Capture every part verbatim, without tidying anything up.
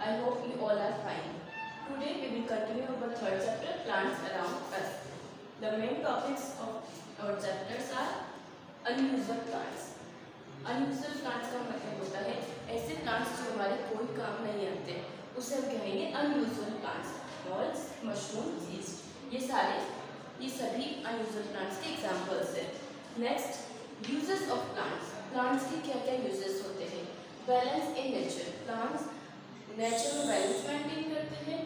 I hope you all are fine. Today we will continue our third chapter, Plants Around Us. The main topics of our chapters are unusual plants. Unusual plants का मतलब होता है ऐसे plants जो हमारे कोई काम नहीं आते, उसे हम कहेंगे unusual plants. Moss, mushroom, yeast, ये सारे ये सभी unusual plants के examples हैं. Next, uses of plants. Plants के क्या क्या uses होते हैं? Balance in nature. Plants nature में बैलेंस मेंटेन करते हैं.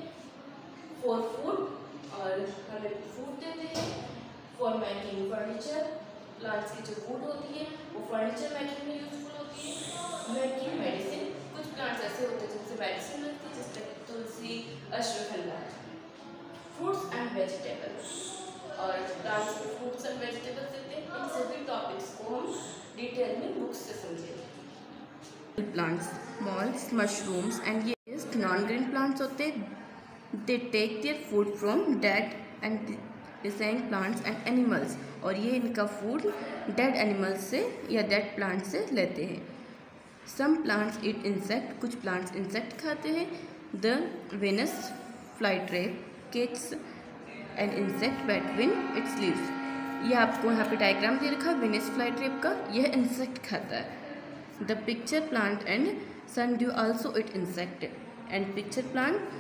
फॉर फूड और हमें फूड देते हैं. For making furniture. प्लांट्स की जो वुड होती है वो फर्नीचर मेकिंग में यूजफुल होती है. Making medicine. कुछ प्लांट्स ऐसे होते हैं जिनसे मेडिसिन लगती है, जैसे तुलसी, अश्वगंधा. Fruits and vegetables. और प्लांट्स को फ्रूट्स एंड वेजिटेबल्स देते हैं. इन सभी टॉपिक्स को हम डिटेल में बुक्स से समझेंगे. प्लांट्स, मॉल्स, मशरूम्स एंड ये नॉन ग्रीन प्लांट्स होते हैं. They take their food from dead and decent plants and animals. और ये इनका फूड डेड एनिमल्स से या डेड प्लांट से लेते हैं. Some plants eat insect. कुछ प्लांट्स इंसेक्ट खाते हैं. The Venus flytrap catches an insect between its leaves. ये आपको यहाँ पे डायग्राम दे रखा है वेनस फ्लाईट्रेप का. यह इंसेक्ट खाता है. The pitcher plant and sundew also eat insect and picture plant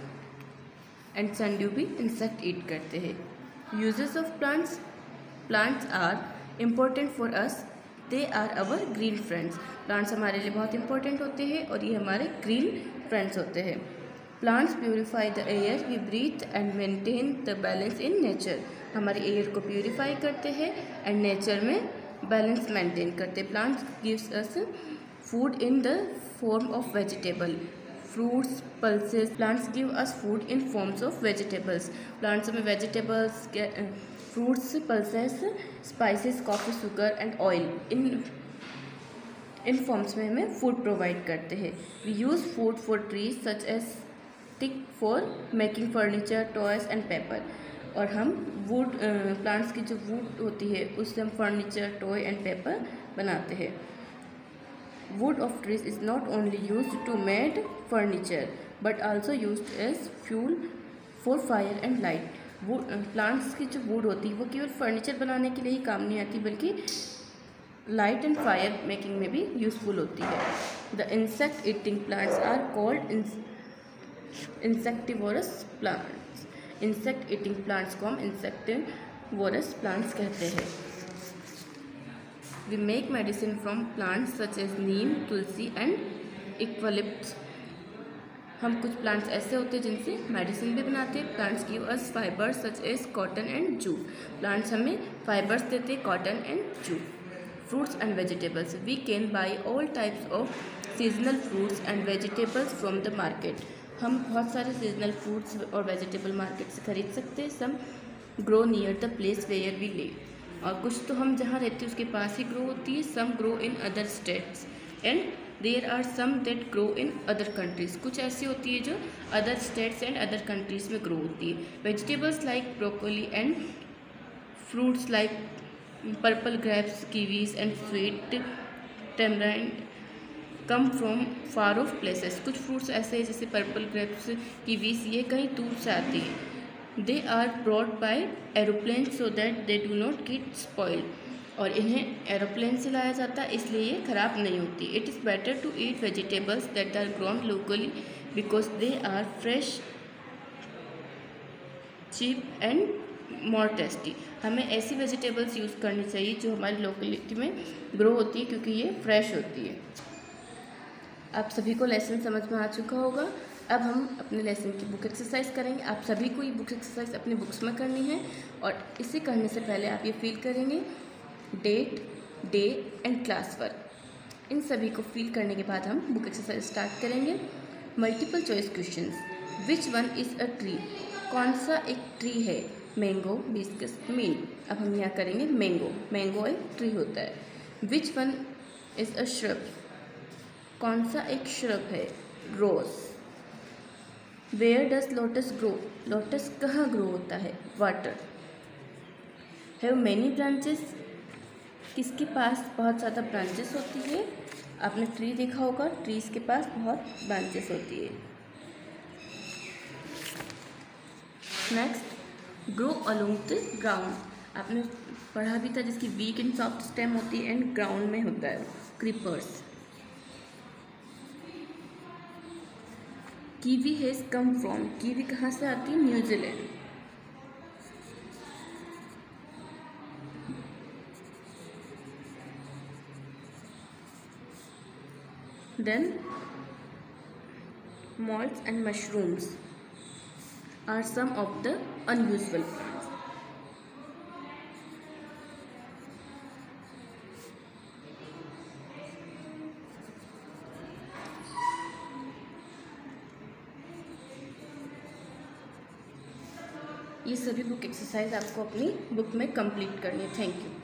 and sundew भी insect eat करते हैं. uses of plants. plants are important for us. they are our green friends. plants हमारे लिए बहुत important होते हैं और ये हमारे green friends होते हैं. plants purify the air we breathe and maintain the balance in nature. हमारे एयर को प्योरीफाई करते हैं एंड नेचर में बैलेंस मेंटेन करते हैं. plants gives us food in the form of vegetable, fruits, pulses. Plants give us food in forms of vegetables. Plants हमें vegetables, fruits, pulses, spices, coffee, sugar and oil in in forms में हमें food provide करते हैं. We use food for trees such as stick for making furniture, toys and paper. और हम wood plants की जो wood होती है उससे हम furniture, toy and paper बनाते हैं. Wood of trees is not only used to make furniture but also used as fuel for fire and light. wood plants की जो wood होती है वो केवल फर्नीचर बनाने के लिए ही काम नहीं आती बल्कि लाइट एंड फायर मेकिंग में भी यूजफुल होती है. The insect eating plants are called insectivorous plants. insect eating plants को हम insectivorous plants कहते हैं. We make medicine from plants such as neem, tulsi and eucalyptus. हम कुछ प्लांट्स ऐसे होते हैं जिनसे मेडिसिन भी बनाते हैं. Plants give us fibres such as cotton and jute. Plants हमें फाइबर्स देते हैं cotton and jute. Fruits and vegetables. We can buy all types of seasonal fruits and vegetables from the market. हम बहुत सारे seasonal fruits और vegetable market से खरीद सकते हैं. Some grow near the place where we live. और कुछ तो हम जहाँ रहते हैं उसके पास ही ग्रो होती है. Some grow in other states and there are some that grow in other countries. कुछ ऐसी होती है जो other states and other countries में ग्रो होती है. Vegetables like broccoli and fruits like purple grapes, kiwis and sweet tamarind come from far off places. कुछ fruits ऐसे हैं जैसे पर्पल ग्रेप्स, कीवीज, ये कहीं दूर से आती है. They are brought by aeroplanes so that they do not get spoiled. और इन्हें एरोप्लेन से लाया जाता है इसलिए ये ख़राब नहीं होती. It is better to eat vegetables that are grown locally because they are fresh, cheap and more tasty. हमें ऐसी वेजिटेबल्स यूज़ करनी चाहिए जो हमारी लोकेलिटी में ग्रो होती है क्योंकि ये फ्रेश होती है. आप सभी को लेसन समझ में आ चुका होगा. अब हम अपने लेसन की बुक एक्सरसाइज करेंगे. आप सभी को ये बुक एक्सरसाइज अपनी बुक्स में करनी है और इसे करने से पहले आप ये फील करेंगे date, day and class work. इन सभी को फील करने के बाद हम बुक एक्सरसाइज स्टार्ट करेंगे. Multiple choice questions. Which one is a tree. कौन सा एक ट्री है. मैंगो, बिस्कस, मीन. अब हम यहाँ करेंगे मैंगो. मैंगो एक ट्री होता है. Which one is a shrub. कौन सा एक श्रब है. Rose. Where does lotus grow. Lotus कहाँ ग्रो होता है. वाटर. Have many branches. किसके पास बहुत ज़्यादा ब्रांचेस होती है. आपने ट्री देखा होगा, ट्रीज़ के पास बहुत ब्रांचेस होती है. Next, grow along the ground, आपने पढ़ा भी था जिसकी वीक एंड सॉफ्ट स्टेम होती है एंड ग्राउंड में होता है creepers. Kiwi has come from, kiwi कहाँ से आती है? New Zealand. Then moths and mushrooms are some of the unusual plants. ये सभी बुक एक्सरसाइज आपको अपनी बुक में कंप्लीट करनी है। Thank you.